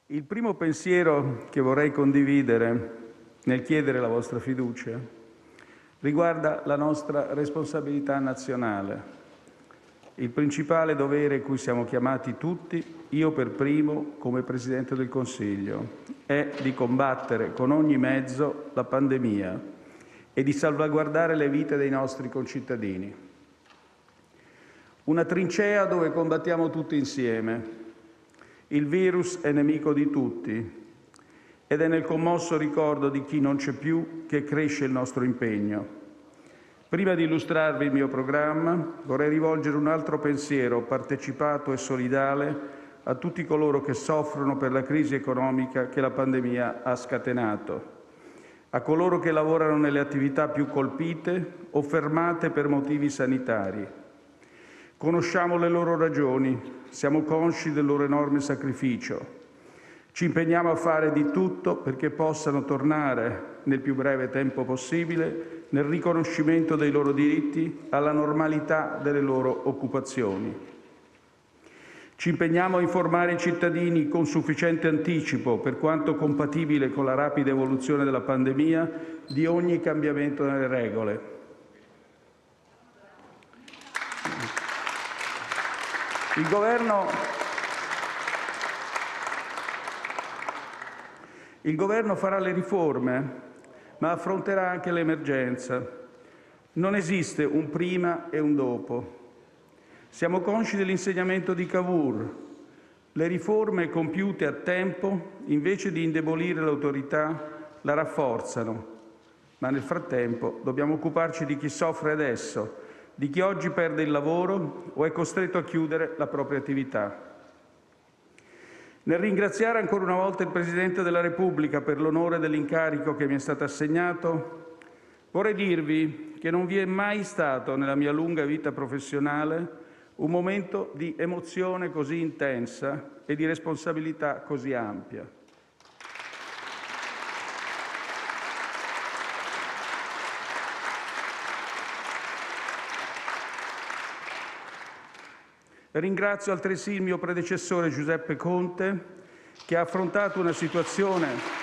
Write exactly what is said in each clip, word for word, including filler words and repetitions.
Il primo pensiero che vorrei condividere nel chiedere la vostra fiducia riguarda la nostra responsabilità nazionale. Il principale dovere cui siamo chiamati tutti, io per primo come Presidente del Consiglio, è di combattere con ogni mezzo la pandemia e di salvaguardare le vite dei nostri concittadini. Una trincea dove combattiamo tutti insieme. Il virus è nemico di tutti ed è nel commosso ricordo di chi non c'è più che cresce il nostro impegno. Prima di illustrarvi il mio programma, vorrei rivolgere un altro pensiero partecipato e solidale a tutti coloro che soffrono per la crisi economica che la pandemia ha scatenato, a coloro che lavorano nelle attività più colpite o fermate per motivi sanitari. Conosciamo le loro ragioni, siamo consci del loro enorme sacrificio. Ci impegniamo a fare di tutto perché possano tornare nel più breve tempo possibile nel riconoscimento dei loro diritti alla normalità delle loro occupazioni. Ci impegniamo a informare i cittadini con sufficiente anticipo, per quanto compatibile con la rapida evoluzione della pandemia, di ogni cambiamento nelle regole. Il Governo, il Governo farà le riforme, ma affronterà anche l'emergenza. Non esiste un prima e un dopo. Siamo consci dell'insegnamento di Cavour. Le riforme compiute a tempo, invece di indebolire l'autorità, la rafforzano. Ma nel frattempo dobbiamo occuparci di chi soffre adesso, di chi oggi perde il lavoro o è costretto a chiudere la propria attività. Nel ringraziare ancora una volta il Presidente della Repubblica per l'onore dell'incarico che mi è stato assegnato, vorrei dirvi che non vi è mai stato nella mia lunga vita professionale un momento di emozione così intensa e di responsabilità così ampia. Ringrazio altresì il mio predecessore Giuseppe Conte, che ha affrontato una situazione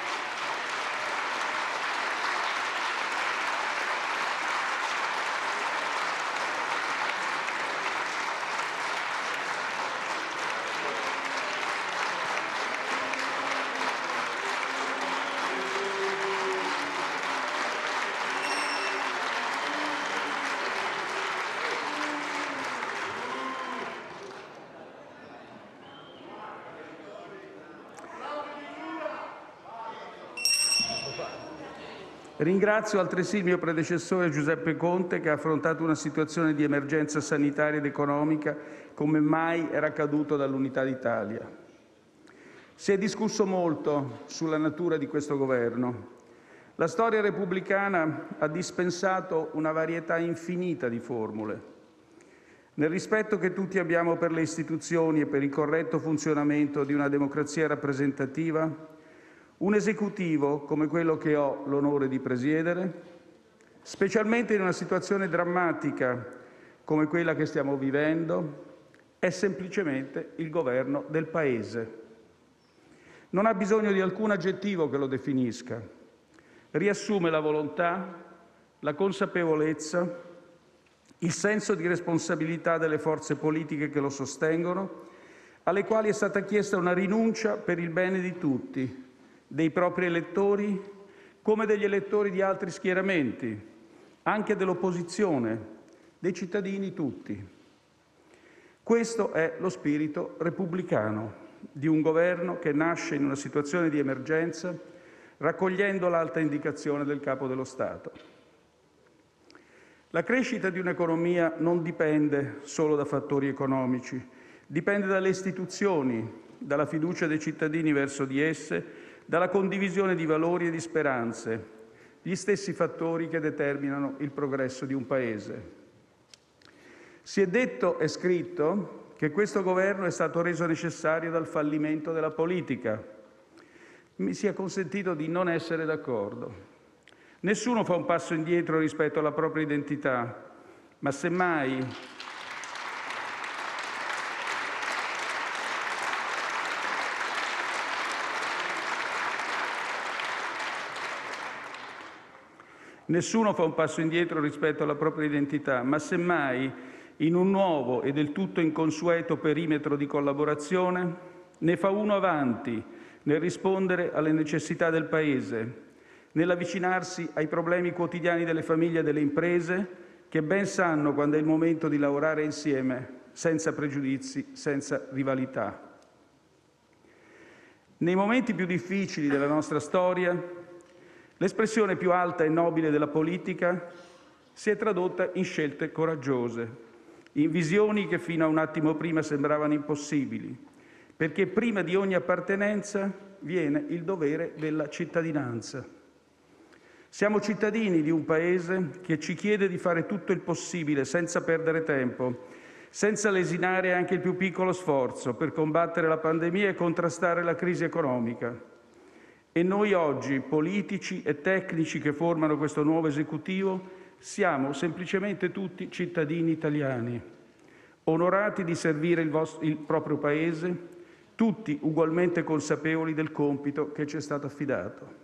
Ringrazio altresì il mio predecessore Giuseppe Conte, che ha affrontato una situazione di emergenza sanitaria ed economica come mai era accaduto dall'Unità d'Italia. Si è discusso molto sulla natura di questo Governo. La storia repubblicana ha dispensato una varietà infinita di formule. Nel rispetto che tutti abbiamo per le istituzioni e per il corretto funzionamento di una democrazia rappresentativa, un esecutivo come quello che ho l'onore di presiedere, specialmente in una situazione drammatica come quella che stiamo vivendo, è semplicemente il governo del Paese. Non ha bisogno di alcun aggettivo che lo definisca. Riassume la volontà, la consapevolezza, il senso di responsabilità delle forze politiche che lo sostengono, alle quali è stata chiesta una rinuncia per il bene di tutti, dei propri elettori come degli elettori di altri schieramenti, anche dell'opposizione, dei cittadini tutti. Questo è lo spirito repubblicano di un governo che nasce in una situazione di emergenza, raccogliendo l'alta indicazione del Capo dello Stato. La crescita di un'economia non dipende solo da fattori economici, dipende dalle istituzioni, dalla fiducia dei cittadini verso di esse, dalla condivisione di valori e di speranze, gli stessi fattori che determinano il progresso di un Paese. Si è detto e scritto che questo Governo è stato reso necessario dal fallimento della politica. Mi sia consentito di non essere d'accordo. Nessuno fa un passo indietro rispetto alla propria identità, ma semmai Nessuno fa un passo indietro rispetto alla propria identità, ma semmai, in un nuovo e del tutto inconsueto perimetro di collaborazione, ne fa uno avanti nel rispondere alle necessità del Paese, nell'avvicinarsi ai problemi quotidiani delle famiglie e delle imprese, che ben sanno quando è il momento di lavorare insieme, senza pregiudizi, senza rivalità. Nei momenti più difficili della nostra storia, l'espressione più alta e nobile della politica si è tradotta in scelte coraggiose, in visioni che fino a un attimo prima sembravano impossibili, perché prima di ogni appartenenza viene il dovere della cittadinanza. Siamo cittadini di un Paese che ci chiede di fare tutto il possibile senza perdere tempo, senza lesinare anche il più piccolo sforzo per combattere la pandemia e contrastare la crisi economica. E noi oggi, politici e tecnici che formano questo nuovo esecutivo, siamo semplicemente tutti cittadini italiani, onorati di servire il, vostro, il proprio Paese, tutti ugualmente consapevoli del compito che ci è stato affidato.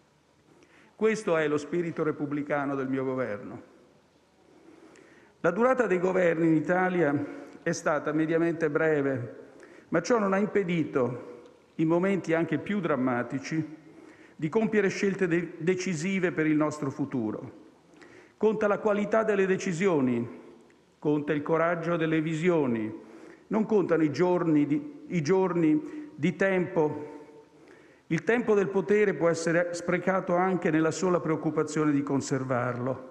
Questo è lo spirito repubblicano del mio governo. La durata dei governi in Italia è stata mediamente breve, ma ciò non ha impedito, in momenti anche più drammatici, di compiere scelte de- decisive per il nostro futuro. Conta la qualità delle decisioni, conta il coraggio delle visioni, non contano i giorni di, i giorni di tempo. Il tempo del potere può essere sprecato anche nella sola preoccupazione di conservarlo.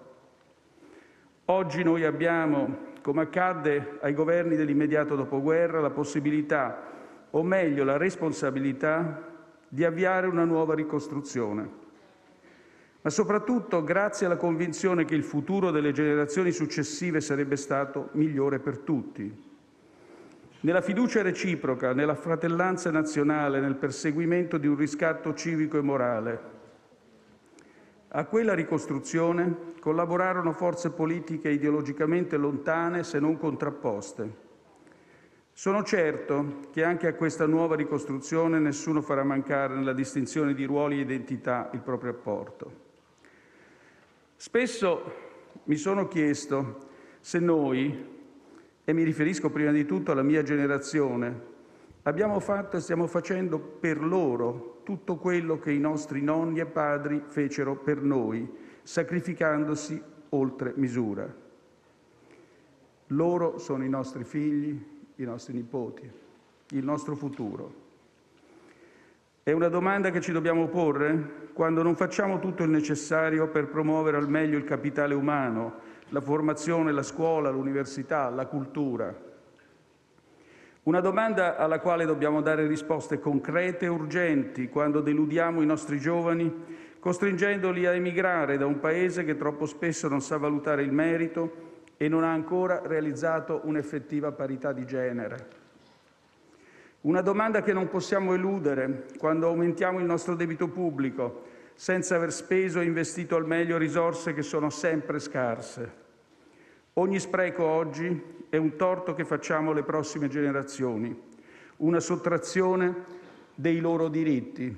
Oggi noi abbiamo, come accadde ai governi dell'immediato dopoguerra, la possibilità, o meglio la responsabilità, di avviare una nuova ricostruzione. Ma soprattutto grazie alla convinzione che il futuro delle generazioni successive sarebbe stato migliore per tutti. Nella fiducia reciproca, nella fratellanza nazionale, nel perseguimento di un riscatto civico e morale. A quella ricostruzione collaborarono forze politiche ideologicamente lontane, se non contrapposte. Sono certo che anche a questa nuova ricostruzione nessuno farà mancare nella distinzione di ruoli e identità il proprio apporto. Spesso mi sono chiesto se noi, e mi riferisco prima di tutto alla mia generazione, abbiamo fatto e stiamo facendo per loro tutto quello che i nostri nonni e padri fecero per noi, sacrificandosi oltre misura. Loro sono i nostri figli, i nostri nipoti, il nostro futuro. È una domanda che ci dobbiamo porre quando non facciamo tutto il necessario per promuovere al meglio il capitale umano, la formazione, la scuola, l'università, la cultura. Una domanda alla quale dobbiamo dare risposte concrete e urgenti quando deludiamo i nostri giovani, costringendoli a emigrare da un Paese che troppo spesso non sa valutare il merito e non ha ancora realizzato un'effettiva parità di genere. Una domanda che non possiamo eludere quando aumentiamo il nostro debito pubblico senza aver speso e investito al meglio risorse che sono sempre scarse. Ogni spreco oggi è un torto che facciamo alle prossime generazioni, una sottrazione dei loro diritti.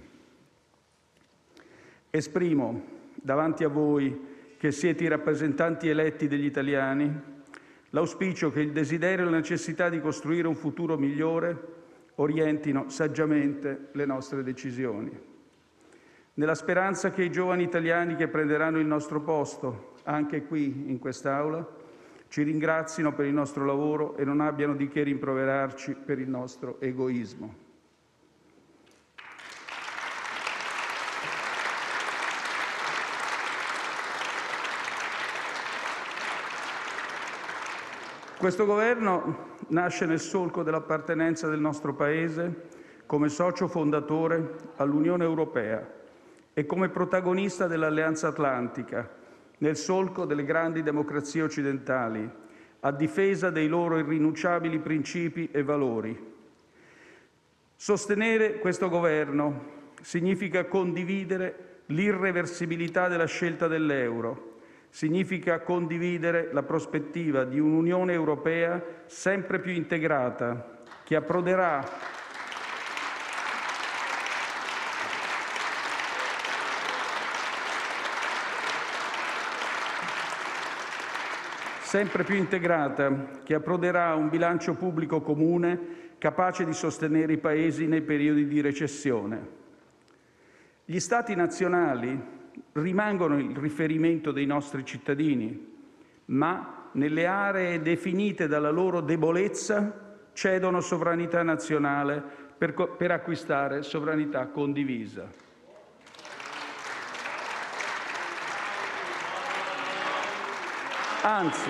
Esprimo davanti a voi, che siete i rappresentanti eletti degli italiani, l'auspicio che il desiderio e la necessità di costruire un futuro migliore orientino saggiamente le nostre decisioni. Nella speranza che i giovani italiani che prenderanno il nostro posto, anche qui in quest'Aula, ci ringrazino per il nostro lavoro e non abbiano di che rimproverarci per il nostro egoismo. Questo Governo nasce nel solco dell'appartenenza del nostro Paese come socio fondatore all'Unione Europea e come protagonista dell'Alleanza Atlantica, nel solco delle grandi democrazie occidentali, a difesa dei loro irrinunciabili principi e valori. Sostenere questo Governo significa condividere l'irreversibilità della scelta dell'euro, significa condividere la prospettiva di un'Unione Europea sempre più integrata, che approderà sempre più integrata, che approderà a un bilancio pubblico comune capace di sostenere i Paesi nei periodi di recessione. Gli Stati nazionali rimangono il riferimento dei nostri cittadini, ma nelle aree definite dalla loro debolezza cedono sovranità nazionale per, per acquistare sovranità condivisa. Anzi,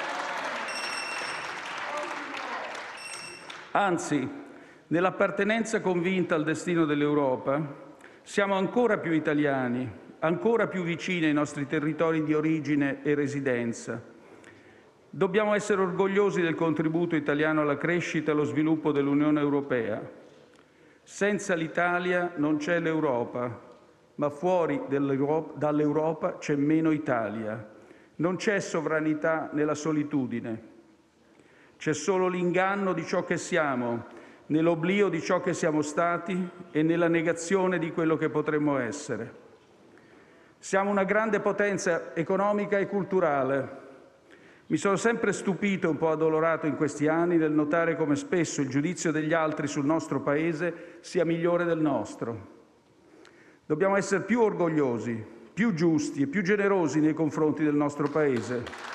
anzi, nell'appartenenza convinta al destino dell'Europa, siamo ancora più italiani, ancora più vicini ai nostri territori di origine e residenza. Dobbiamo essere orgogliosi del contributo italiano alla crescita e allo sviluppo dell'Unione Europea. Senza l'Italia non c'è l'Europa, ma fuori dall'Europa c'è meno Italia. Non c'è sovranità nella solitudine. C'è solo l'inganno di ciò che siamo, nell'oblio di ciò che siamo stati e nella negazione di quello che potremmo essere. Siamo una grande potenza economica e culturale. Mi sono sempre stupito e un po' addolorato in questi anni nel notare come spesso il giudizio degli altri sul nostro Paese sia migliore del nostro. Dobbiamo essere più orgogliosi, più giusti e più generosi nei confronti del nostro Paese.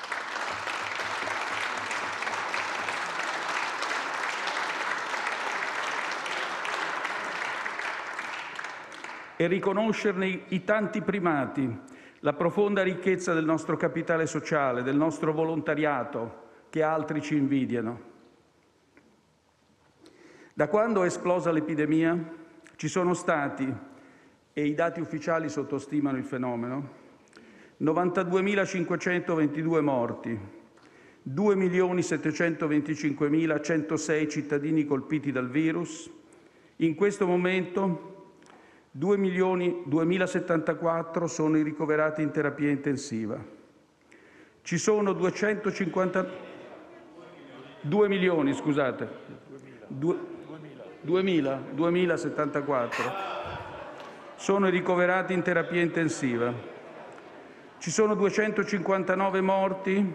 E riconoscerne i tanti primati, la profonda ricchezza del nostro capitale sociale, del nostro volontariato, che altri ci invidiano. Da quando è esplosa l'epidemia ci sono stati, e i dati ufficiali sottostimano il fenomeno, novantaduemilacinquecentoventidue morti, due milioni settecentoventicinquemilacentosei cittadini colpiti dal virus. In questo momento due milioni duemilasettantaquattro sono i ricoverati in terapia intensiva. Ci sono duecentocinquanta due milioni, scusate. duemila, duemilasettantaquattro sono i ricoverati in terapia intensiva. Ci sono duecentocinquantanove morti.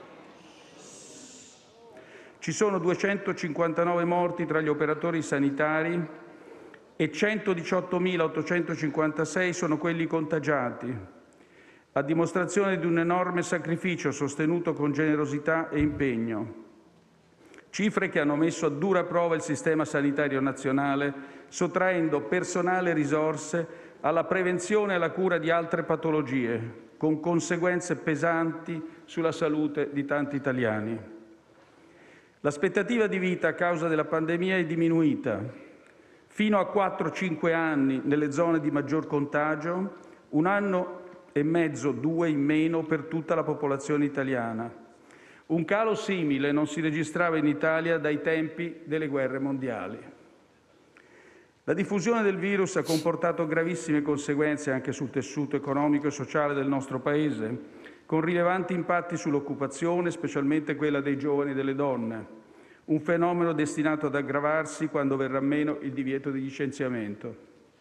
Ci sono duecentocinquantanove morti tra gli operatori sanitari e centodiciottomilaottocentocinquantasei sono quelli contagiati, a dimostrazione di un enorme sacrificio sostenuto con generosità e impegno. Cifre che hanno messo a dura prova il sistema sanitario nazionale, sottraendo personale e risorse alla prevenzione e alla cura di altre patologie, con conseguenze pesanti sulla salute di tanti italiani. L'aspettativa di vita a causa della pandemia è diminuita. Fino a quattro cinque anni nelle zone di maggior contagio, un anno e mezzo, due in meno per tutta la popolazione italiana. Un calo simile non si registrava in Italia dai tempi delle guerre mondiali. La diffusione del virus ha comportato gravissime conseguenze anche sul tessuto economico e sociale del nostro Paese, con rilevanti impatti sull'occupazione, specialmente quella dei giovani e delle donne. Un fenomeno destinato ad aggravarsi quando verrà meno il divieto di licenziamento.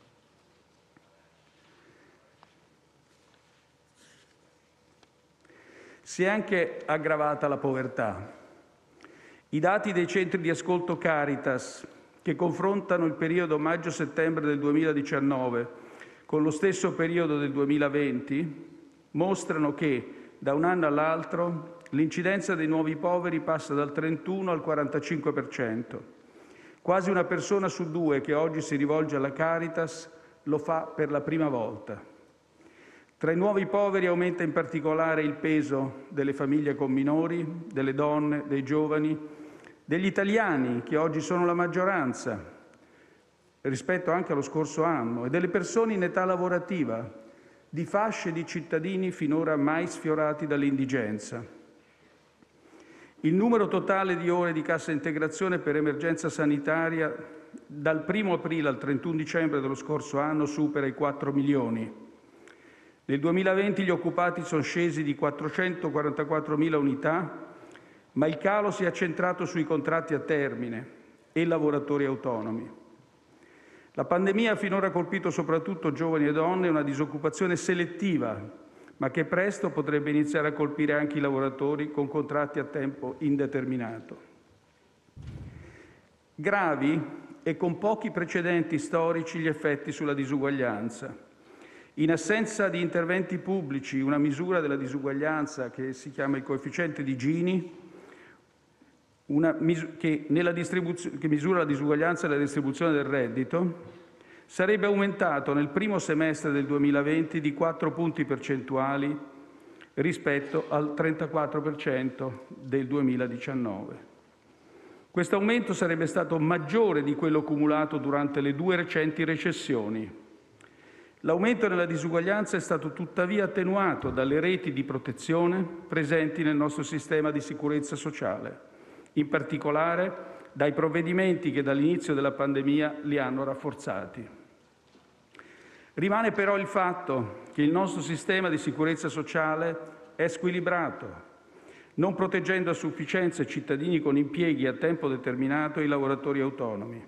Si è anche aggravata la povertà. I dati dei centri di ascolto Caritas, che confrontano il periodo maggio-settembre del duemiladiciannove con lo stesso periodo del duemilaventi, mostrano che, da un anno all'altro, l'incidenza dei nuovi poveri passa dal trentuno al quarantacinque per cento. Quasi una persona su due che oggi si rivolge alla Caritas lo fa per la prima volta. Tra i nuovi poveri aumenta in particolare il peso delle famiglie con minori, delle donne, dei giovani, degli italiani, che oggi sono la maggioranza, rispetto anche allo scorso anno, e delle persone in età lavorativa, di fasce di cittadini finora mai sfiorati dall'indigenza. Il numero totale di ore di cassa integrazione per emergenza sanitaria dal primo aprile al trentuno dicembre dello scorso anno supera i quattro milioni. Nel duemilaventi gli occupati sono scesi di quattrocentoquarantaquattromila unità, ma il calo si è accentrato sui contratti a termine e i lavoratori autonomi. La pandemia ha finora colpito soprattutto giovani e donne e una disoccupazione selettiva, ma che presto potrebbe iniziare a colpire anche i lavoratori con contratti a tempo indeterminato. Gravi e con pochi precedenti storici gli effetti sulla disuguaglianza. In assenza di interventi pubblici, una misura della disuguaglianza che si chiama il coefficiente di Gini, una mis- che, nella distribuzio- che misura la disuguaglianza nella distribuzione del reddito, sarebbe aumentato nel primo semestre del duemilaventi di quattro punti percentuali rispetto al trentaquattro per cento del duemiladiciannove. Questo aumento sarebbe stato maggiore di quello cumulato durante le due recenti recessioni. L'aumento nella disuguaglianza è stato tuttavia attenuato dalle reti di protezione presenti nel nostro sistema di sicurezza sociale, in particolare dai provvedimenti che dall'inizio della pandemia li hanno rafforzati. Rimane però il fatto che il nostro sistema di sicurezza sociale è squilibrato, non proteggendo a sufficienza i cittadini con impieghi a tempo determinato e i lavoratori autonomi.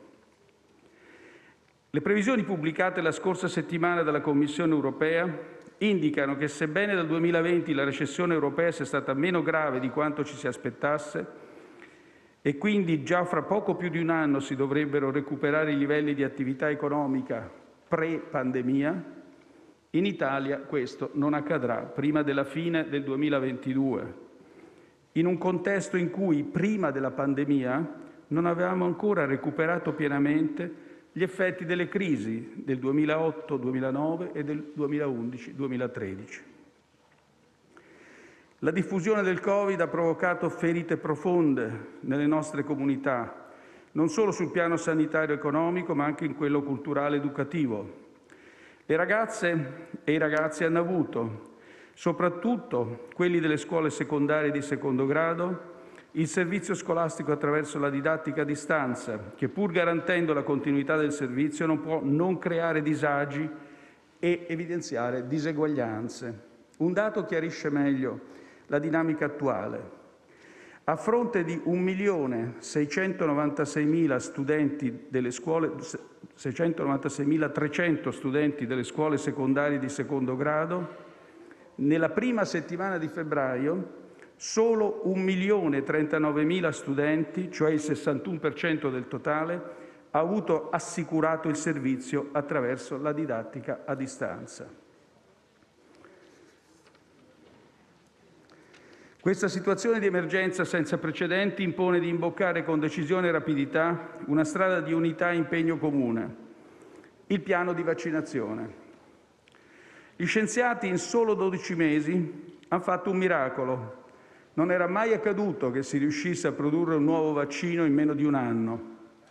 Le previsioni pubblicate la scorsa settimana dalla Commissione europea indicano che, sebbene dal duemilaventi la recessione europea sia stata meno grave di quanto ci si aspettasse e quindi già fra poco più di un anno si dovrebbero recuperare i livelli di attività economica pre-pandemia, in Italia questo non accadrà prima della fine del duemilaventidue, in un contesto in cui prima della pandemia non avevamo ancora recuperato pienamente gli effetti delle crisi del duemilaotto duemilanove e del duemilaundici duemilatredici. La diffusione del Covid ha provocato ferite profonde nelle nostre comunità, non solo sul piano sanitario e economico, ma anche in quello culturale ed educativo. Le ragazze e i ragazzi hanno avuto, soprattutto quelli delle scuole secondarie di secondo grado, il servizio scolastico attraverso la didattica a distanza, che pur garantendo la continuità del servizio non può non creare disagi e evidenziare diseguaglianze. Un dato chiarisce meglio la dinamica attuale. A fronte di un milione seicentonovantaseimila studenti delle scuole, seicentonovantaseimilatrecento studenti delle scuole secondarie di secondo grado, nella prima settimana di febbraio solo un milione trentanovemila studenti, cioè il sessantuno per cento del totale, ha avuto assicurato il servizio attraverso la didattica a distanza. Questa situazione di emergenza senza precedenti impone di imboccare con decisione e rapidità una strada di unità e impegno comune: il piano di vaccinazione. Gli scienziati in solo dodici mesi hanno fatto un miracolo. Non era mai accaduto che si riuscisse a produrre un nuovo vaccino in meno di un anno.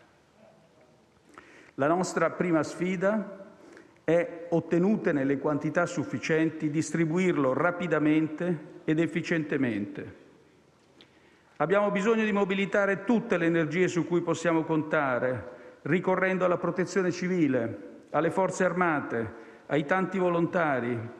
La nostra prima sfida è, ottenute nelle quantità sufficienti, distribuirlo rapidamente ed efficientemente. Abbiamo bisogno di mobilitare tutte le energie su cui possiamo contare, ricorrendo alla protezione civile, alle forze armate, ai tanti volontari.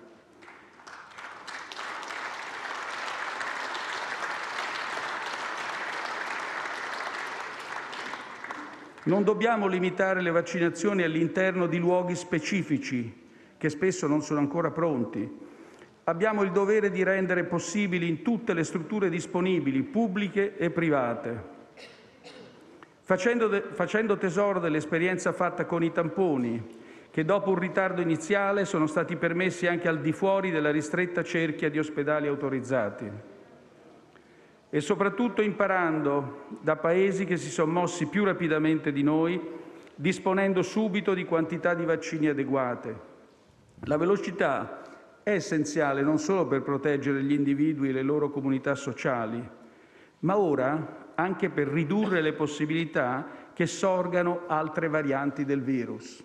Non dobbiamo limitare le vaccinazioni all'interno di luoghi specifici, che spesso non sono ancora pronti. Abbiamo il dovere di rendere possibili in tutte le strutture disponibili, pubbliche e private. Facendo, de- facendo tesoro dell'esperienza fatta con i tamponi, che dopo un ritardo iniziale sono stati permessi anche al di fuori della ristretta cerchia di ospedali autorizzati. E soprattutto imparando da Paesi che si sono mossi più rapidamente di noi, disponendo subito di quantità di vaccini adeguate. La velocità è essenziale non solo per proteggere gli individui e le loro comunità sociali, ma ora anche per ridurre le possibilità che sorgano altre varianti del virus.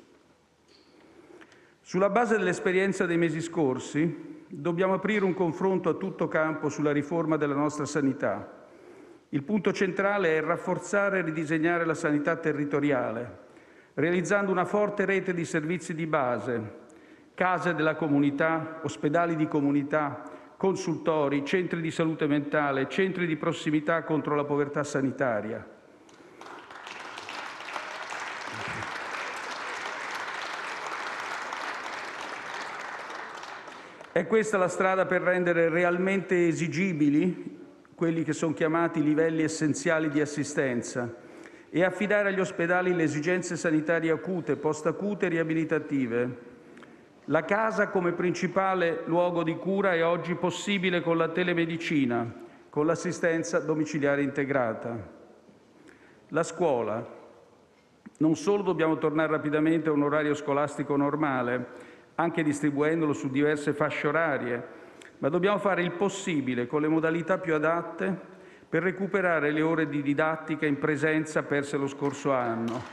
Sulla base dell'esperienza dei mesi scorsi, dobbiamo aprire un confronto a tutto campo sulla riforma della nostra sanità. Il punto centrale è rafforzare e ridisegnare la sanità territoriale, realizzando una forte rete di servizi di base, case della comunità, ospedali di comunità, consultori, centri di salute mentale, centri di prossimità contro la povertà sanitaria. È questa la strada per rendere realmente esigibili quelli che sono chiamati livelli essenziali di assistenza e affidare agli ospedali le esigenze sanitarie acute, post-acute e riabilitative. La casa come principale luogo di cura è oggi possibile con la telemedicina, con l'assistenza domiciliare integrata. La scuola. Non solo dobbiamo tornare rapidamente a un orario scolastico normale, anche distribuendolo su diverse fasce orarie, ma dobbiamo fare il possibile con le modalità più adatte per recuperare le ore di didattica in presenza perse lo scorso anno.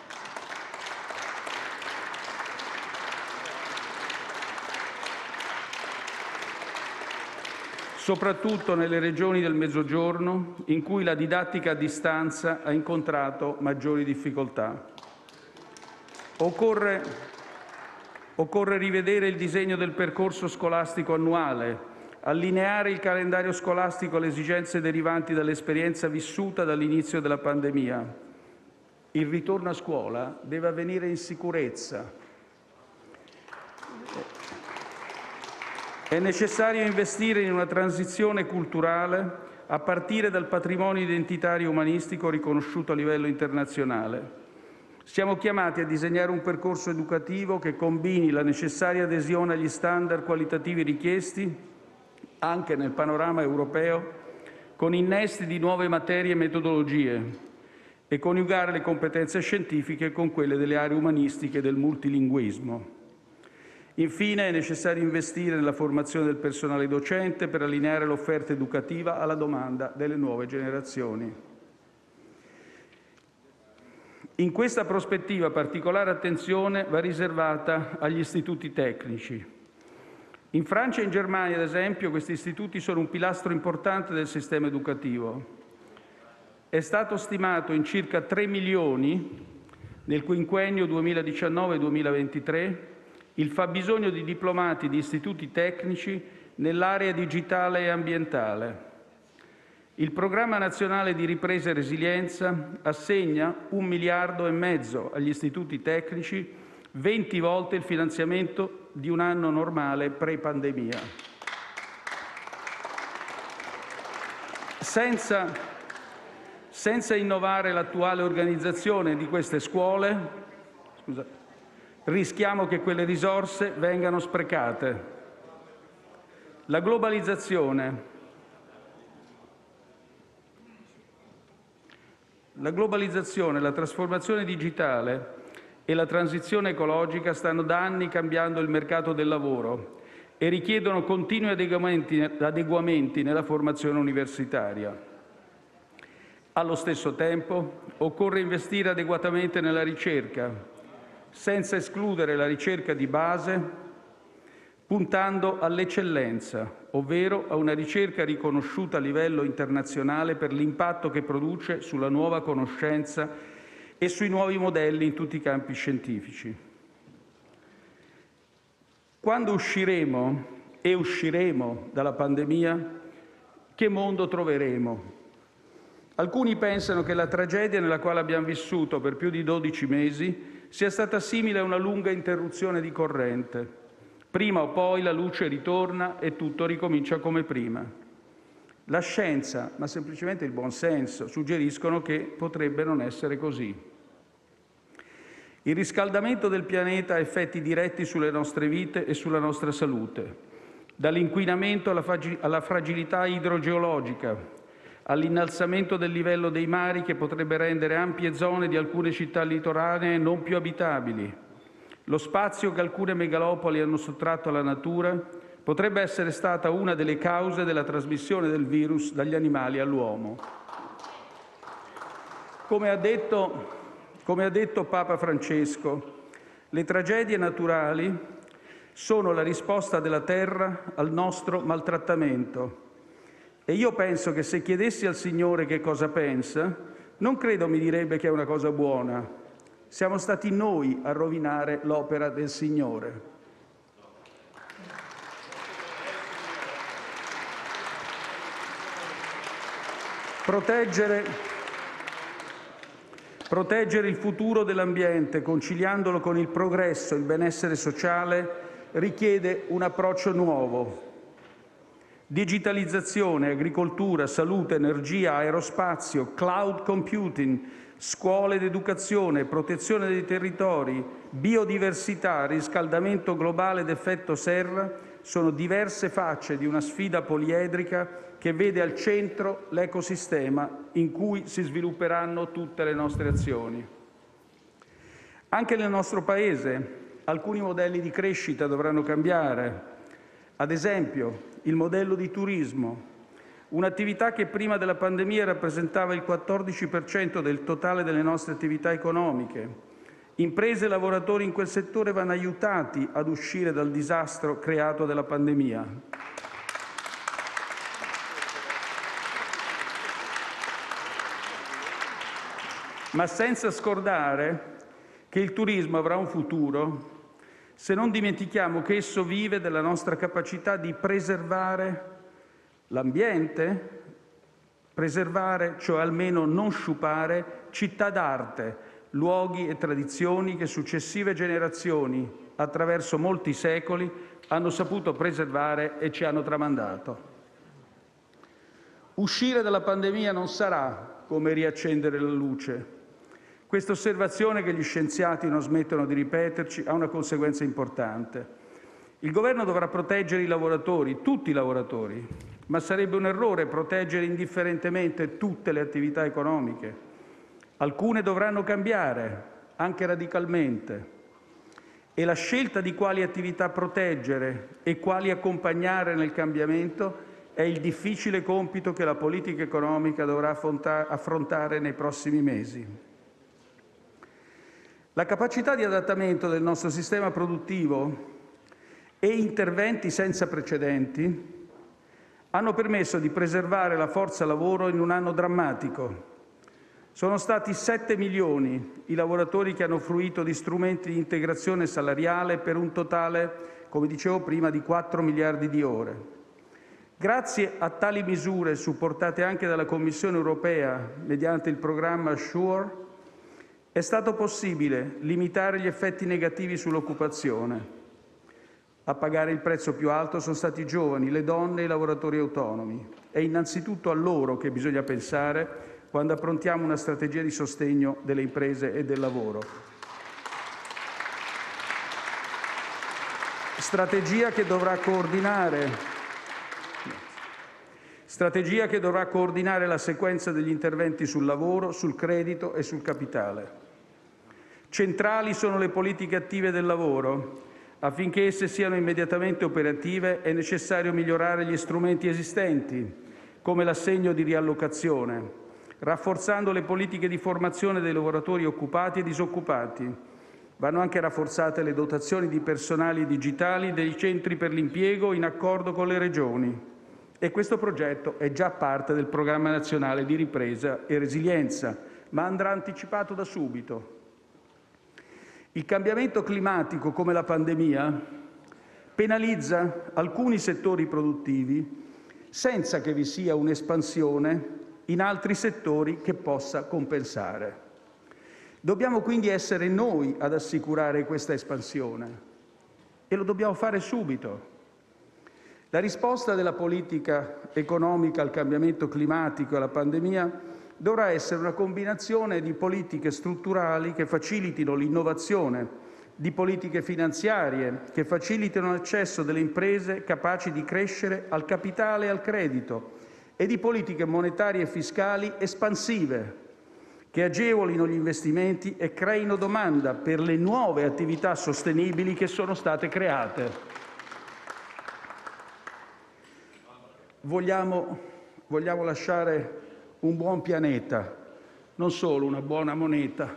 Soprattutto nelle regioni del Mezzogiorno, in cui la didattica a distanza ha incontrato maggiori difficoltà. Occorre Occorre rivedere il disegno del percorso scolastico annuale, allineare il calendario scolastico alle esigenze derivanti dall'esperienza vissuta dall'inizio della pandemia. Il ritorno a scuola deve avvenire in sicurezza. È necessario investire in una transizione culturale a partire dal patrimonio identitario umanistico riconosciuto a livello internazionale. Siamo chiamati a disegnare un percorso educativo che combini la necessaria adesione agli standard qualitativi richiesti, anche nel panorama europeo, con innesti di nuove materie e metodologie e coniugare le competenze scientifiche con quelle delle aree umanistiche e del multilinguismo. Infine, è necessario investire nella formazione del personale docente per allineare l'offerta educativa alla domanda delle nuove generazioni. In questa prospettiva particolare attenzione va riservata agli istituti tecnici. In Francia e in Germania, ad esempio, questi istituti sono un pilastro importante del sistema educativo. È stato stimato in circa tre milioni nel quinquennio duemiladiciannove duemilaventitré il fabbisogno di diplomati di istituti tecnici nell'area digitale e ambientale. Il Programma nazionale di ripresa e resilienza assegna un miliardo e mezzo agli istituti tecnici, venti volte il finanziamento di un anno normale pre-pandemia. Senza, senza innovare l'attuale organizzazione di queste scuole, scusa, rischiamo che quelle risorse vengano sprecate. La globalizzazione La globalizzazione, la trasformazione digitale e la transizione ecologica stanno da anni cambiando il mercato del lavoro e richiedono continui adeguamenti, adeguamenti nella formazione universitaria. Allo stesso tempo, occorre investire adeguatamente nella ricerca, senza escludere la ricerca di base, puntando all'eccellenza, ovvero a una ricerca riconosciuta a livello internazionale per l'impatto che produce sulla nuova conoscenza e sui nuovi modelli in tutti i campi scientifici. Quando usciremo e usciremo dalla pandemia, che mondo troveremo? Alcuni pensano che la tragedia nella quale abbiamo vissuto per più di dodici mesi sia stata simile a una lunga interruzione di corrente. Prima o poi la luce ritorna e tutto ricomincia come prima. La scienza, ma semplicemente il buon senso, suggeriscono che potrebbe non essere così. Il riscaldamento del pianeta ha effetti diretti sulle nostre vite e sulla nostra salute, dall'inquinamento alla, alla fragilità idrogeologica, all'innalzamento del livello dei mari che potrebbe rendere ampie zone di alcune città litoranee non più abitabili. Lo spazio che alcune megalopoli hanno sottratto alla natura potrebbe essere stata una delle cause della trasmissione del virus dagli animali all'uomo. Come ha detto, come ha detto Papa Francesco, le tragedie naturali sono la risposta della Terra al nostro maltrattamento. E io penso che se chiedessi al Signore che cosa pensa, non credo mi direbbe che è una cosa buona. Siamo stati noi a rovinare l'opera del Signore. Proteggere, proteggere il futuro dell'ambiente, conciliandolo con il progresso e il benessere sociale, richiede un approccio nuovo, Digitalizzazione, agricoltura, salute, energia, aerospazio, cloud computing, scuole ed educazione, protezione dei territori, biodiversità, riscaldamento globale ed effetto serra sono diverse facce di una sfida poliedrica che vede al centro l'ecosistema in cui si svilupperanno tutte le nostre azioni. Anche nel nostro Paese alcuni modelli di crescita dovranno cambiare. Ad esempio, il modello di turismo, un'attività che prima della pandemia rappresentava il quattordici per cento del totale delle nostre attività economiche. Imprese e lavoratori in quel settore vanno aiutati ad uscire dal disastro creato dalla pandemia. Ma senza scordare che il turismo avrà un futuro se non dimentichiamo che esso vive della nostra capacità di preservare l'ambiente, preservare, cioè almeno non sciupare, città d'arte, luoghi e tradizioni che successive generazioni, attraverso molti secoli, hanno saputo preservare e ci hanno tramandato. Uscire dalla pandemia non sarà come riaccendere la luce. Questa osservazione, che gli scienziati non smettono di ripeterci, ha una conseguenza importante. Il Governo dovrà proteggere i lavoratori, tutti i lavoratori, ma sarebbe un errore proteggere indifferentemente tutte le attività economiche. Alcune dovranno cambiare, anche radicalmente, e la scelta di quali attività proteggere e quali accompagnare nel cambiamento è il difficile compito che la politica economica dovrà affrontare nei prossimi mesi. La capacità di adattamento del nostro sistema produttivo e interventi senza precedenti hanno permesso di preservare la forza lavoro in un anno drammatico. Sono stati sette milioni i lavoratori che hanno fruito di strumenti di integrazione salariale per un totale, come dicevo prima, di quattro miliardi di ore. Grazie a tali misure, supportate anche dalla Commissione europea mediante il programma SURE, è stato possibile limitare gli effetti negativi sull'occupazione. A pagare il prezzo più alto sono stati i giovani, le donne e i lavoratori autonomi. È innanzitutto a loro che bisogna pensare quando approntiamo una strategia di sostegno delle imprese e del lavoro. Strategia che dovrà coordinare, strategia che dovrà coordinare la sequenza degli interventi sul lavoro, sul credito e sul capitale. Centrali sono le politiche attive del lavoro. Affinché esse siano immediatamente operative è necessario migliorare gli strumenti esistenti, come l'assegno di riallocazione, rafforzando le politiche di formazione dei lavoratori occupati e disoccupati. Vanno anche rafforzate le dotazioni di personali digitali dei centri per l'impiego in accordo con le Regioni. E questo progetto è già parte del Programma nazionale di ripresa e resilienza, ma andrà anticipato da subito. Il cambiamento climatico, come la pandemia, penalizza alcuni settori produttivi senza che vi sia un'espansione in altri settori che possa compensare. Dobbiamo quindi essere noi ad assicurare questa espansione e lo dobbiamo fare subito. La risposta della politica economica al cambiamento climatico e alla pandemia dovrà essere una combinazione di politiche strutturali che facilitino l'innovazione, di politiche finanziarie che facilitino l'accesso delle imprese capaci di crescere al capitale e al credito e di politiche monetarie e fiscali espansive che agevolino gli investimenti e creino domanda per le nuove attività sostenibili che sono state create. Vogliamo, vogliamo lasciare un buon pianeta, non solo una buona moneta.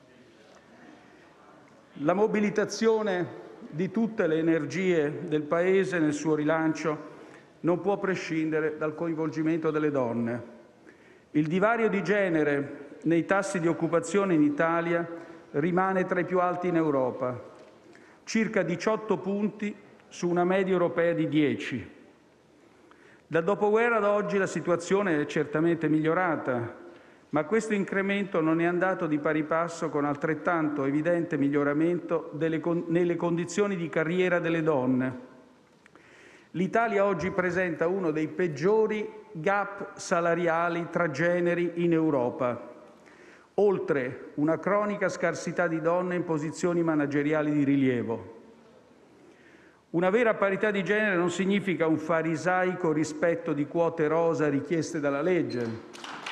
La mobilitazione di tutte le energie del Paese nel suo rilancio non può prescindere dal coinvolgimento delle donne. Il divario di genere nei tassi di occupazione in Italia rimane tra i più alti in Europa, circa diciotto punti su una media europea di dieci. Dal dopoguerra ad oggi la situazione è certamente migliorata, ma questo incremento non è andato di pari passo con altrettanto evidente miglioramento delle con- nelle condizioni di carriera delle donne. L'Italia oggi presenta uno dei peggiori gap salariali tra generi in Europa, oltre una cronica scarsità di donne in posizioni manageriali di rilievo. Una vera parità di genere non significa un farisaico rispetto di quote rosa richieste dalla legge.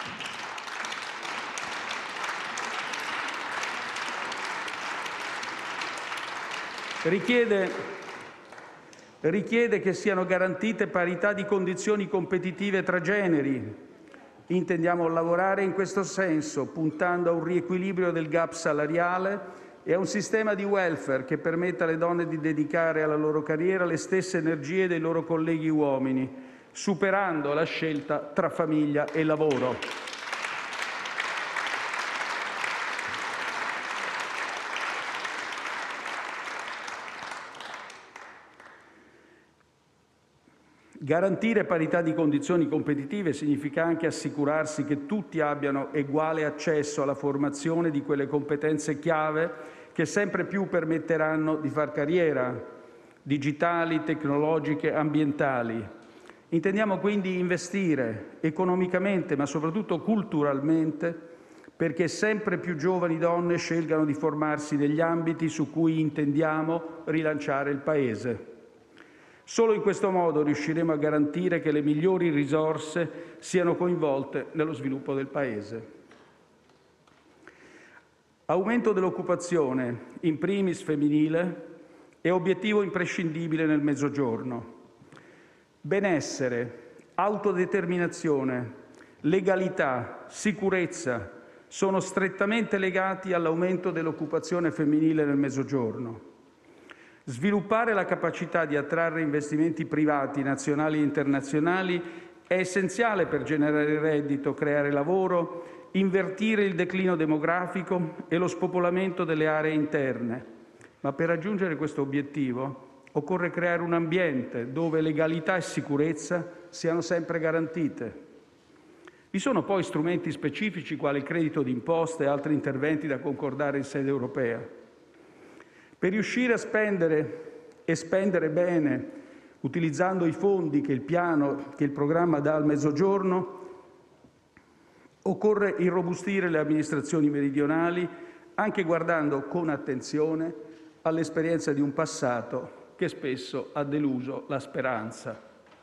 Richiede, richiede che siano garantite parità di condizioni competitive tra generi. Intendiamo lavorare in questo senso, puntando a un riequilibrio del gap salariale e a un sistema di welfare che permetta alle donne di dedicare alla loro carriera le stesse energie dei loro colleghi uomini, superando la scelta tra famiglia e lavoro. Garantire parità di condizioni competitive significa anche assicurarsi che tutti abbiano uguale accesso alla formazione di quelle competenze chiave che sempre più permetteranno di far carriera, digitali, tecnologiche, ambientali. Intendiamo quindi investire economicamente, ma soprattutto culturalmente, perché sempre più giovani donne scelgano di formarsi negli ambiti su cui intendiamo rilanciare il Paese. Solo in questo modo riusciremo a garantire che le migliori risorse siano coinvolte nello sviluppo del Paese. Aumento dell'occupazione, in primis femminile, è obiettivo imprescindibile nel Mezzogiorno. Benessere, autodeterminazione, legalità, sicurezza sono strettamente legati all'aumento dell'occupazione femminile nel Mezzogiorno. Sviluppare la capacità di attrarre investimenti privati, nazionali e internazionali, è essenziale per generare reddito, creare lavoro, invertire il declino demografico e lo spopolamento delle aree interne. Ma per raggiungere questo obiettivo occorre creare un ambiente dove legalità e sicurezza siano sempre garantite. Vi sono poi strumenti specifici quali il credito d'imposta e altri interventi da concordare in sede europea. Per riuscire a spendere e spendere bene, utilizzando i fondi che il piano, che il programma dà al Mezzogiorno, occorre irrobustire le amministrazioni meridionali, anche guardando con attenzione all'esperienza di un passato che spesso ha deluso la speranza.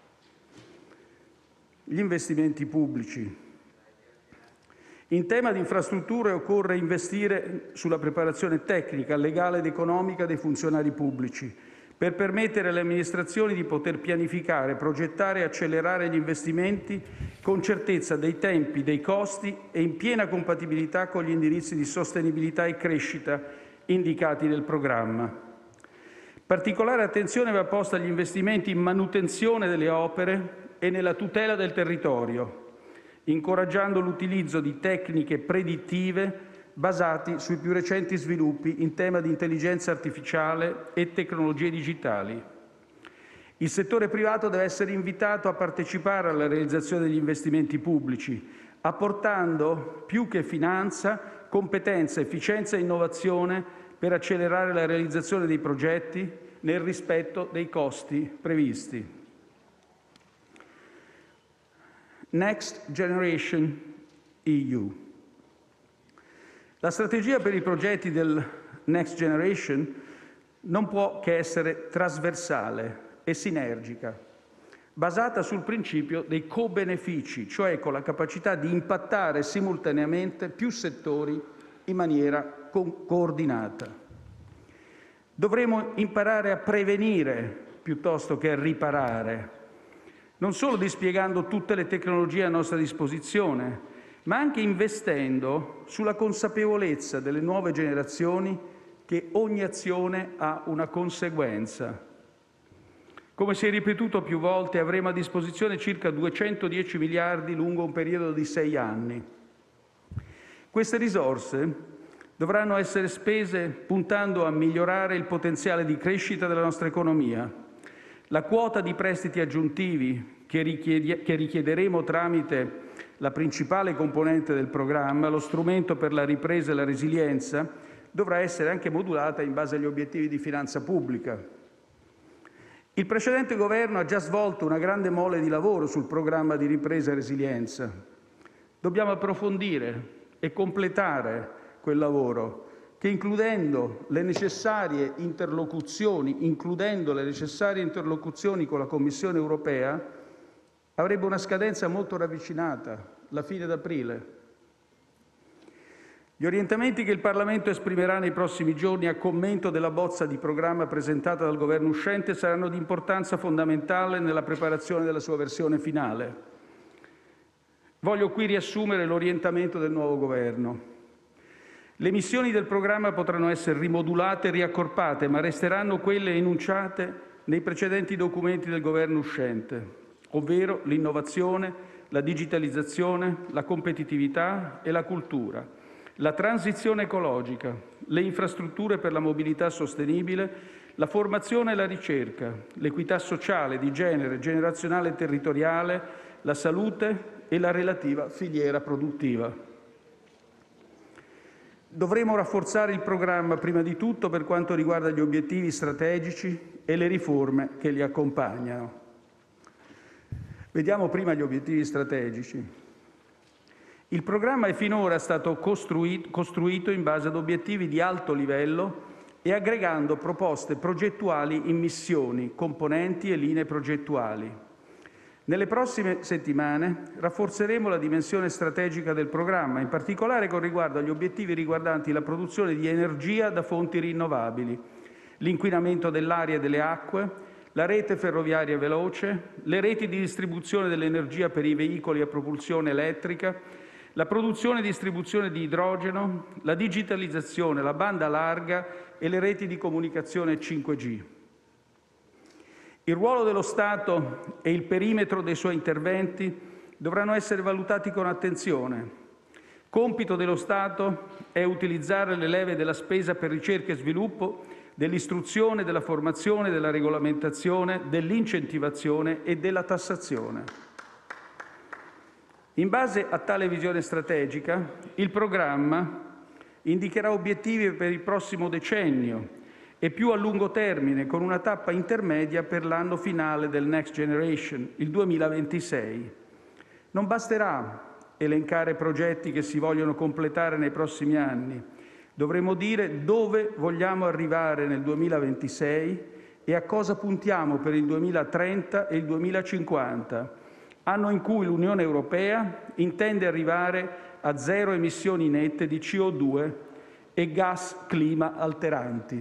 Gli investimenti pubblici. In tema di infrastrutture occorre investire sulla preparazione tecnica, legale ed economica dei funzionari pubblici, per permettere alle amministrazioni di poter pianificare, progettare e accelerare gli investimenti con certezza dei tempi, dei costi e in piena compatibilità con gli indirizzi di sostenibilità e crescita indicati nel programma. Particolare attenzione va posta agli investimenti in manutenzione delle opere e nella tutela del territorio, incoraggiando l'utilizzo di tecniche predittive basati sui più recenti sviluppi in tema di intelligenza artificiale e tecnologie digitali. Il settore privato deve essere invitato a partecipare alla realizzazione degli investimenti pubblici, apportando più che finanza, competenza, efficienza e innovazione per accelerare la realizzazione dei progetti nel rispetto dei costi previsti. Next Generation E U. La strategia per i progetti del Next Generation non può che essere trasversale e sinergica, basata sul principio dei co-benefici, cioè con la capacità di impattare simultaneamente più settori in maniera co- coordinata. Dovremo imparare a prevenire piuttosto che a riparare, non solo dispiegando tutte le tecnologie a nostra disposizione, ma anche investendo sulla consapevolezza delle nuove generazioni che ogni azione ha una conseguenza. Come si è ripetuto più volte, avremo a disposizione circa duecentodieci miliardi lungo un periodo di sei anni. Queste risorse dovranno essere spese puntando a migliorare il potenziale di crescita della nostra economia. La quota di prestiti aggiuntivi che, richiedi- che richiederemo tramite la principale componente del programma, lo strumento per la ripresa e la resilienza, dovrà essere anche modulata in base agli obiettivi di finanza pubblica. Il precedente governo ha già svolto una grande mole di lavoro sul programma di ripresa e resilienza. Dobbiamo approfondire e completare quel lavoro che, includendo le necessarie interlocuzioni, includendo le necessarie interlocuzioni con la Commissione europea, avrebbe una scadenza molto ravvicinata, la fine d'aprile. Gli orientamenti che il Parlamento esprimerà nei prossimi giorni a commento della bozza di programma presentata dal governo uscente saranno di importanza fondamentale nella preparazione della sua versione finale. Voglio qui riassumere l'orientamento del nuovo governo. Le missioni del programma potranno essere rimodulate e riaccorpate, ma resteranno quelle enunciate nei precedenti documenti del governo uscente, ovvero l'innovazione, la digitalizzazione, la competitività e la cultura, la transizione ecologica, le infrastrutture per la mobilità sostenibile, la formazione e la ricerca, l'equità sociale, di genere, generazionale e territoriale, la salute e la relativa filiera produttiva. Dovremo rafforzare il programma prima di tutto per quanto riguarda gli obiettivi strategici e le riforme che li accompagnano. Vediamo prima gli obiettivi strategici. Il programma è finora stato costruito in base ad obiettivi di alto livello e aggregando proposte progettuali in missioni, componenti e linee progettuali. Nelle prossime settimane rafforzeremo la dimensione strategica del programma, in particolare con riguardo agli obiettivi riguardanti la produzione di energia da fonti rinnovabili, l'inquinamento dell'aria e delle acque, la rete ferroviaria veloce, le reti di distribuzione dell'energia per i veicoli a propulsione elettrica, la produzione e distribuzione di idrogeno, la digitalizzazione, la banda larga e le reti di comunicazione cinque G. Il ruolo dello Stato e il perimetro dei suoi interventi dovranno essere valutati con attenzione. Compito dello Stato è utilizzare le leve della spesa per ricerca e sviluppo, dell'istruzione, della formazione, della regolamentazione, dell'incentivazione e della tassazione. In base a tale visione strategica, il programma indicherà obiettivi per il prossimo decennio e più a lungo termine, con una tappa intermedia per l'anno finale del Next Generation, il duemilaventisei. Non basterà elencare progetti che si vogliono completare nei prossimi anni. Dovremo dire dove vogliamo arrivare nel duemilaventisei e a cosa puntiamo per il duemilatrenta e il duemilacinquanta, anno in cui l'Unione Europea intende arrivare a zero emissioni nette di C O due e gas clima alteranti.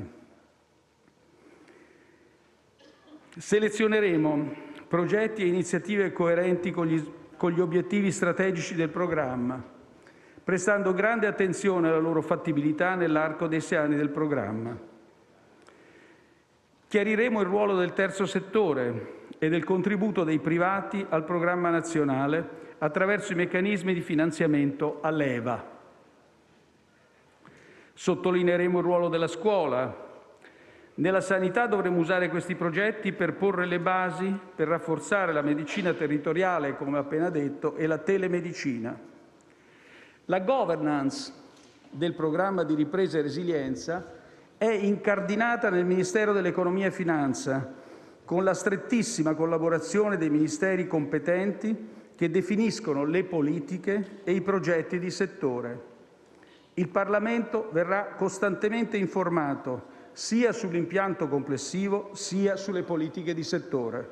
Selezioneremo progetti e iniziative coerenti con gli, con gli obiettivi strategici del programma, prestando grande attenzione alla loro fattibilità nell'arco dei sei anni del programma. Chiariremo il ruolo del terzo settore e del contributo dei privati al programma nazionale attraverso i meccanismi di finanziamento a leva. Sottolineeremo il ruolo della scuola. Nella sanità dovremo usare questi progetti per porre le basi per rafforzare la medicina territoriale, come ho appena detto, e la telemedicina. La governance del programma di ripresa e resilienza è incardinata nel Ministero dell'Economia e Finanza, con la strettissima collaborazione dei ministeri competenti che definiscono le politiche e i progetti di settore. Il Parlamento verrà costantemente informato sia sull'impianto complessivo sia sulle politiche di settore.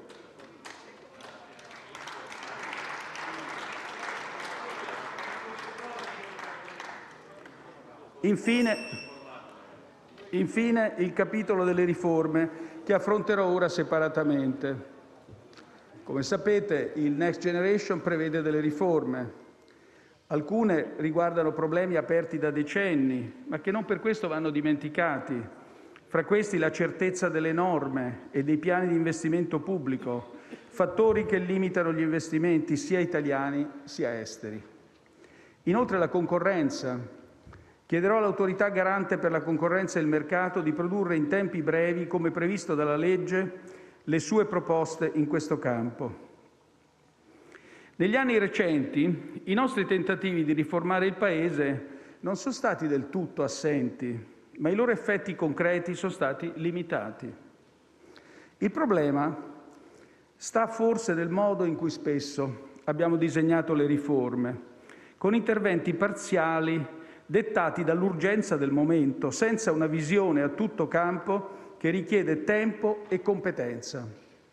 Infine, infine, il capitolo delle riforme che affronterò ora separatamente. Come sapete, il Next Generation prevede delle riforme. Alcune riguardano problemi aperti da decenni, ma che non per questo vanno dimenticati. Fra questi la certezza delle norme e dei piani di investimento pubblico, fattori che limitano gli investimenti sia italiani sia esteri. Inoltre la concorrenza. Chiederò all'Autorità garante per la concorrenza e il mercato di produrre in tempi brevi, come previsto dalla legge, le sue proposte in questo campo. Negli anni recenti i nostri tentativi di riformare il Paese non sono stati del tutto assenti, ma i loro effetti concreti sono stati limitati. Il problema sta forse nel modo in cui spesso abbiamo disegnato le riforme, con interventi parziali dettati dall'urgenza del momento, senza una visione a tutto campo che richiede tempo e competenza.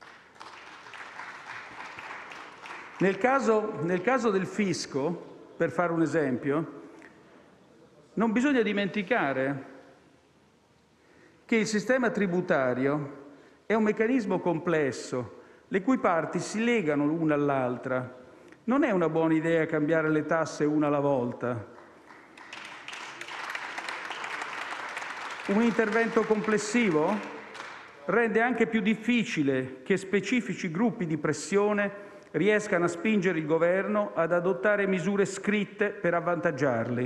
Nel caso, nel caso del fisco, per fare un esempio, non bisogna dimenticare che il sistema tributario è un meccanismo complesso, le cui parti si legano l'una all'altra. Non è una buona idea cambiare le tasse una alla volta. Un intervento complessivo rende anche più difficile che specifici gruppi di pressione riescano a spingere il Governo ad adottare misure scritte per avvantaggiarli.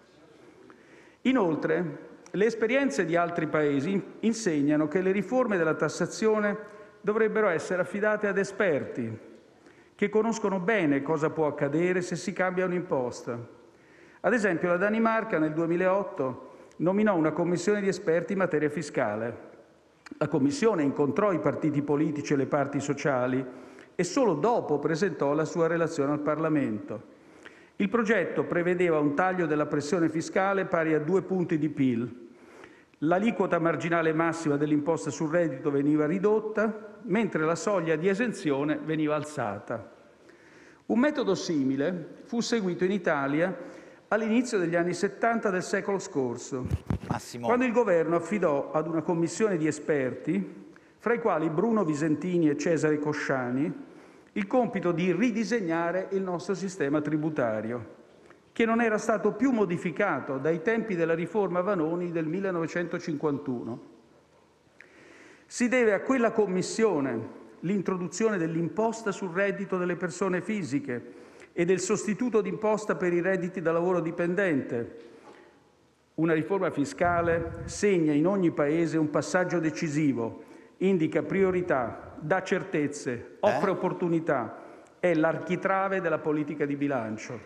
Inoltre, le esperienze di altri Paesi insegnano che le riforme della tassazione dovrebbero essere affidate ad esperti che conoscono bene cosa può accadere se si cambia un'imposta. Ad esempio, la Danimarca nel duemilaotto nominò una commissione di esperti in materia fiscale. La commissione incontrò i partiti politici e le parti sociali e solo dopo presentò la sua relazione al Parlamento. Il progetto prevedeva un taglio della pressione fiscale pari a due punti di P I L. L'aliquota marginale massima dell'imposta sul reddito veniva ridotta, mentre la soglia di esenzione veniva alzata. Un metodo simile fu seguito in Italia all'inizio degli anni settanta del secolo scorso, Massimo. quando il Governo affidò ad una commissione di esperti, fra i quali Bruno Visentini e Cesare Cosciani, il compito di ridisegnare il nostro sistema tributario, che non era stato più modificato dai tempi della riforma Vanoni del millenovecentocinquantuno. Si deve a quella commissione l'introduzione dell'imposta sul reddito delle persone fisiche e del sostituto d'imposta per i redditi da lavoro dipendente. Una riforma fiscale segna in ogni Paese un passaggio decisivo, indica priorità, dà certezze, offre eh? opportunità, è l'architrave della politica di bilancio.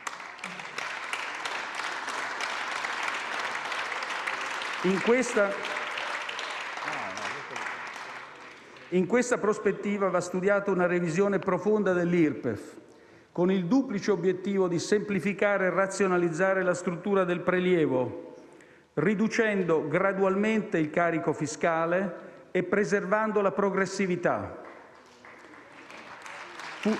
In questa, in questa prospettiva va studiata una revisione profonda dell'I R P E F, con il duplice obiettivo di semplificare e razionalizzare la struttura del prelievo, riducendo gradualmente il carico fiscale e preservando la progressività. Fu...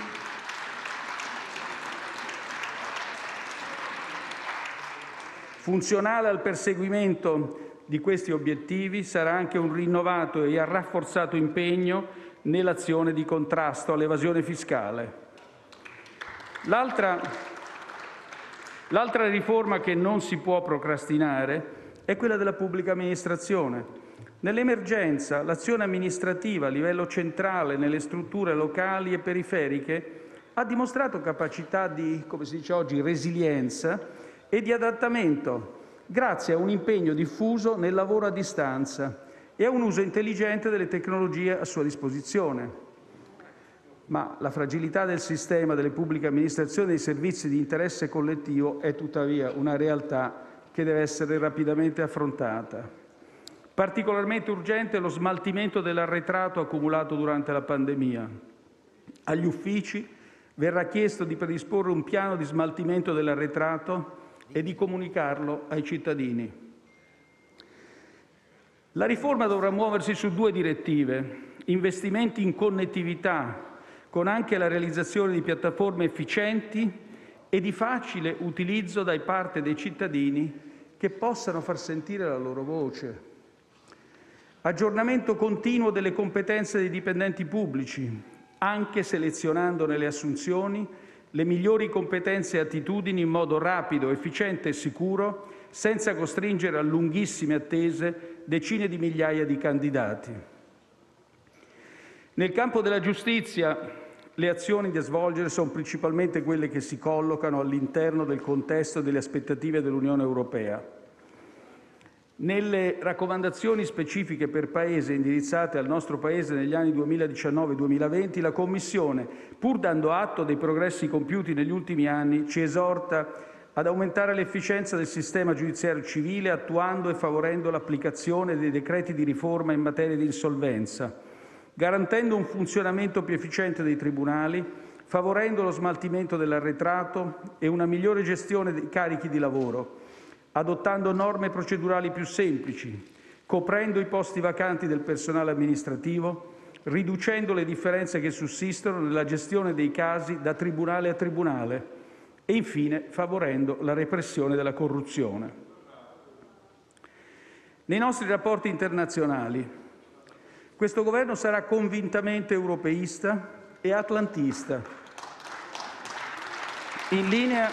Funzionale al perseguimento di questi obiettivi sarà anche un rinnovato e rafforzato impegno nell'azione di contrasto all'evasione fiscale. L'altra, l'altra riforma che non si può procrastinare è quella della pubblica amministrazione. Nell'emergenza, l'azione amministrativa a livello centrale, nelle strutture locali e periferiche, ha dimostrato capacità di, come si dice oggi, resilienza e di adattamento, grazie a un impegno diffuso nel lavoro a distanza e a un uso intelligente delle tecnologie a sua disposizione. Ma la fragilità del sistema delle pubbliche amministrazioni e dei servizi di interesse collettivo è tuttavia una realtà che deve essere rapidamente affrontata. Particolarmente urgente è lo smaltimento dell'arretrato accumulato durante la pandemia. Agli uffici verrà chiesto di predisporre un piano di smaltimento dell'arretrato e di comunicarlo ai cittadini. La riforma dovrà muoversi su due direttive: investimenti in connettività, con anche la realizzazione di piattaforme efficienti e di facile utilizzo da parte dei cittadini che possano far sentire la loro voce. Aggiornamento continuo delle competenze dei dipendenti pubblici, anche selezionando nelle assunzioni le migliori competenze e attitudini in modo rapido, efficiente e sicuro, senza costringere a lunghissime attese decine di migliaia di candidati. Nel campo della giustizia, le azioni da svolgere sono principalmente quelle che si collocano all'interno del contesto delle aspettative dell'Unione Europea. Nelle raccomandazioni specifiche per Paese indirizzate al nostro Paese negli anni duemiladiciannove duemilaventi, la Commissione, pur dando atto dei progressi compiuti negli ultimi anni, ci esorta ad aumentare l'efficienza del sistema giudiziario civile, attuando e favorendo l'applicazione dei decreti di riforma in materia di insolvenza, garantendo un funzionamento più efficiente dei tribunali, favorendo lo smaltimento dell'arretrato e una migliore gestione dei carichi di lavoro, adottando norme procedurali più semplici, coprendo i posti vacanti del personale amministrativo, riducendo le differenze che sussistono nella gestione dei casi da tribunale a tribunale e infine favorendo la repressione della corruzione. Nei nostri rapporti internazionali, questo Governo sarà convintamente europeista e atlantista, in linea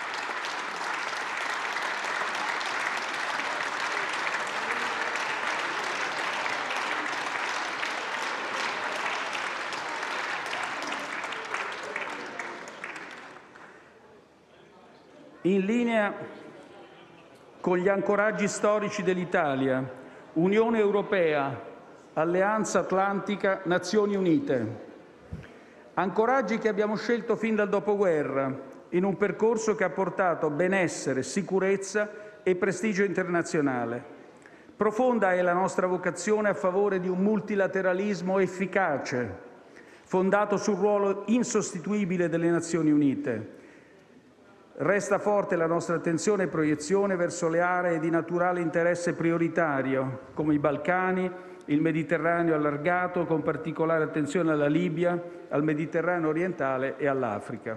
in linea con gli ancoraggi storici dell'Italia: Unione Europea, Alleanza Atlantica, Nazioni Unite. Ancoraggi che abbiamo scelto fin dal dopoguerra, in un percorso che ha portato benessere, sicurezza e prestigio internazionale. Profonda è la nostra vocazione a favore di un multilateralismo efficace, fondato sul ruolo insostituibile delle Nazioni Unite. Resta forte la nostra attenzione e proiezione verso le aree di naturale interesse prioritario, come i Balcani, il Mediterraneo allargato, con particolare attenzione alla Libia, al Mediterraneo orientale e all'Africa.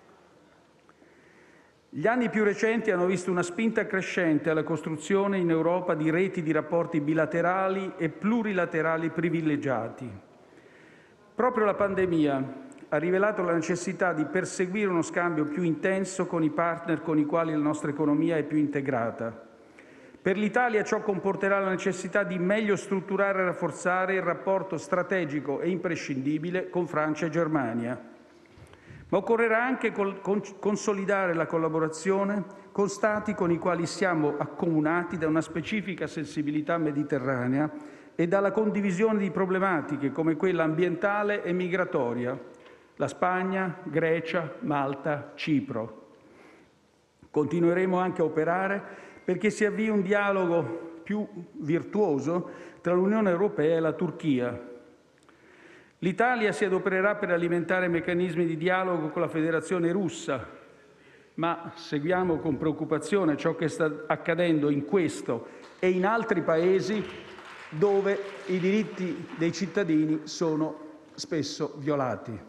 Gli anni più recenti hanno visto una spinta crescente alla costruzione in Europa di reti di rapporti bilaterali e plurilaterali privilegiati. Proprio la pandemia ha rivelato la necessità di perseguire uno scambio più intenso con i partner con i quali la nostra economia è più integrata. Per l'Italia ciò comporterà la necessità di meglio strutturare e rafforzare il rapporto strategico e imprescindibile con Francia e Germania. Ma occorrerà anche consolidare la collaborazione con Stati con i quali siamo accomunati da una specifica sensibilità mediterranea e dalla condivisione di problematiche come quella ambientale e migratoria: la Spagna, Grecia, Malta, Cipro. Continueremo anche a operare perché si avvii un dialogo più virtuoso tra l'Unione Europea e la Turchia. L'Italia si adopererà per alimentare meccanismi di dialogo con la Federazione Russa, ma seguiamo con preoccupazione ciò che sta accadendo in questo e in altri Paesi dove i diritti dei cittadini sono spesso violati.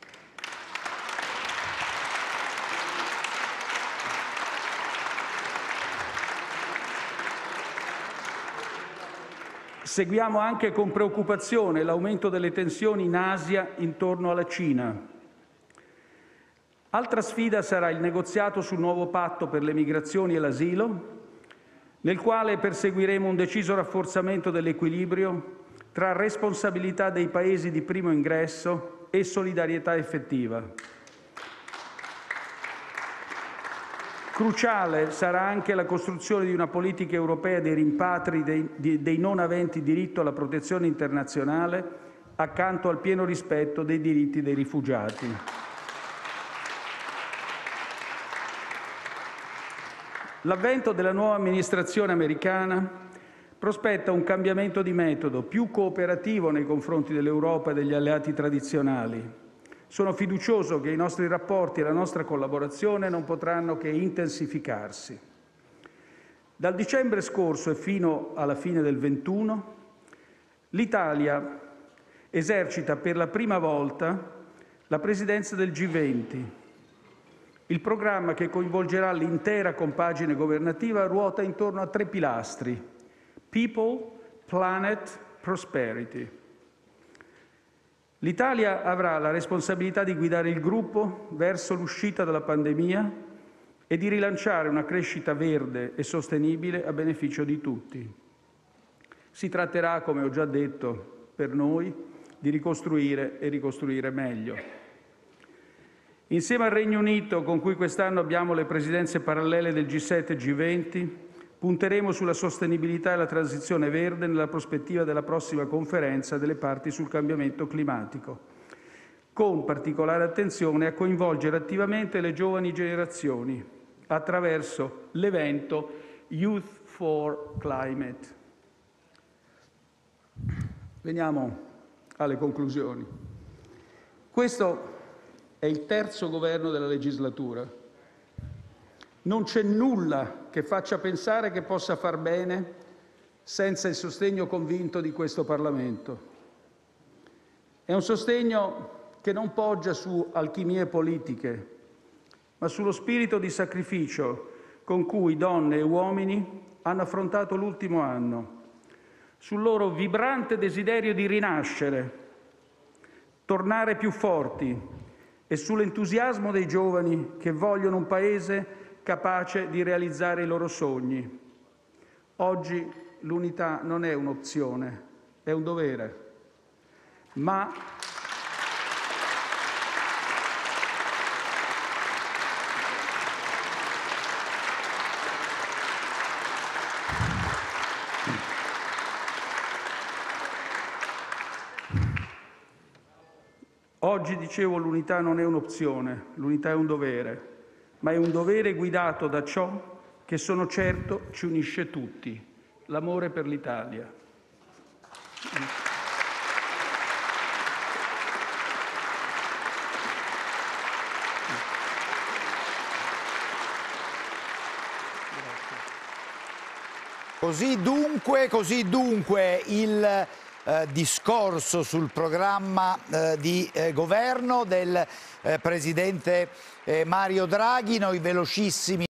Seguiamo anche con preoccupazione l'aumento delle tensioni in Asia intorno alla Cina. Altra sfida sarà il negoziato sul nuovo patto per le migrazioni e l'asilo, nel quale perseguiremo un deciso rafforzamento dell'equilibrio tra responsabilità dei Paesi di primo ingresso e solidarietà effettiva. Cruciale sarà anche la costruzione di una politica europea dei rimpatri dei, di, dei non aventi diritto alla protezione internazionale, accanto al pieno rispetto dei diritti dei rifugiati. L'avvento della nuova amministrazione americana prospetta un cambiamento di metodo più cooperativo nei confronti dell'Europa e degli alleati tradizionali. Sono fiducioso che i nostri rapporti e la nostra collaborazione non potranno che intensificarsi. Dal dicembre scorso e fino alla fine del ventuno, l'Italia esercita per la prima volta la presidenza del G venti. Il programma, che coinvolgerà l'intera compagine governativa, ruota intorno a tre pilastri: People, Planet, Prosperity. L'Italia avrà la responsabilità di guidare il gruppo verso l'uscita dalla pandemia e di rilanciare una crescita verde e sostenibile a beneficio di tutti. Si tratterà, come ho già detto, per noi di ricostruire e ricostruire meglio. Insieme al Regno Unito, con cui quest'anno abbiamo le presidenze parallele del G sette e G venti, punteremo sulla sostenibilità e la transizione verde nella prospettiva della prossima conferenza delle parti sul cambiamento climatico, con particolare attenzione a coinvolgere attivamente le giovani generazioni attraverso l'evento Youth for Climate. Veniamo alle conclusioni. Questo è il terzo governo della legislatura. Non c'è nulla che faccia pensare che possa far bene senza il sostegno convinto di questo Parlamento. È un sostegno che non poggia su alchimie politiche, ma sullo spirito di sacrificio con cui donne e uomini hanno affrontato l'ultimo anno, sul loro vibrante desiderio di rinascere, tornare più forti e sull'entusiasmo dei giovani che vogliono un Paese capace di realizzare i loro sogni. Oggi l'unità non è un'opzione, è un dovere. Ma oggi, dicevo, l'unità non è un'opzione, l'unità è un dovere, ma è un dovere guidato da ciò che sono certo ci unisce tutti, l'amore per l'Italia. Così dunque, così dunque il eh, discorso sul programma eh, di eh, governo del eh, Presidente eh, Mario Draghi. Noi velocissimi